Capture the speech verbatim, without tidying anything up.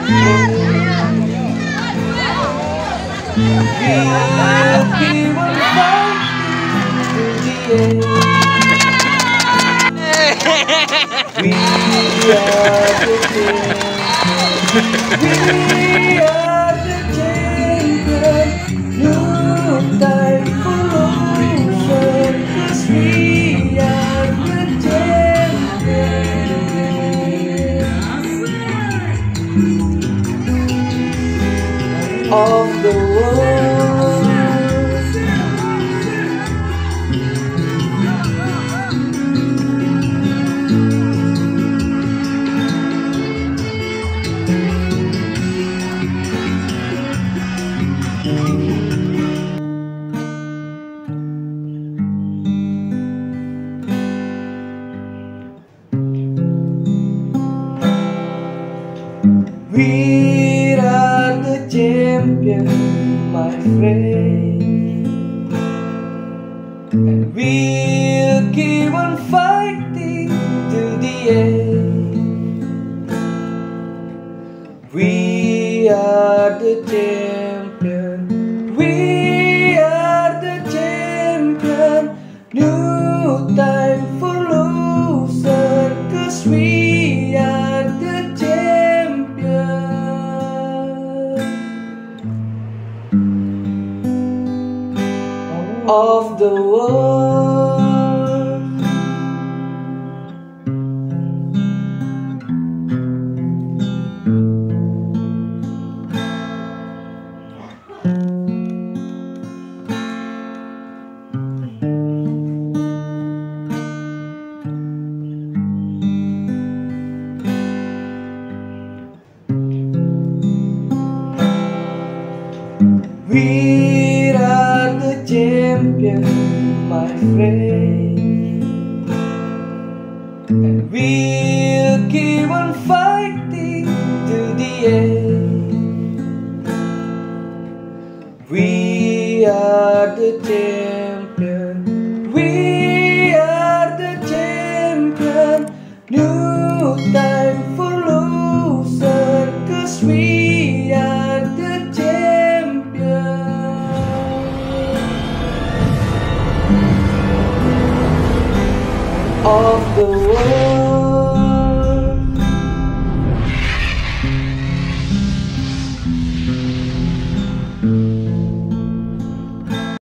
Of the world, we are the champion, my friend, and we'll keep on fighting till the end. We are the champion, we are the champion. No time for loser, 'cause we are the champion of the world. We are the champion, my friend, and we'll keep on fighting till the end. We are the champion, we are the champion. No time for loser, 'cause we are the champion of the world.